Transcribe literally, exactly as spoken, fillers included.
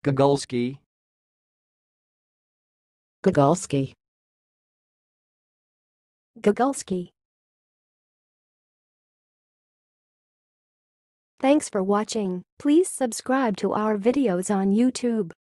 gogulski, gogulski, gogulski. Thanks for watching. Please subscribe to our videos on YouTube.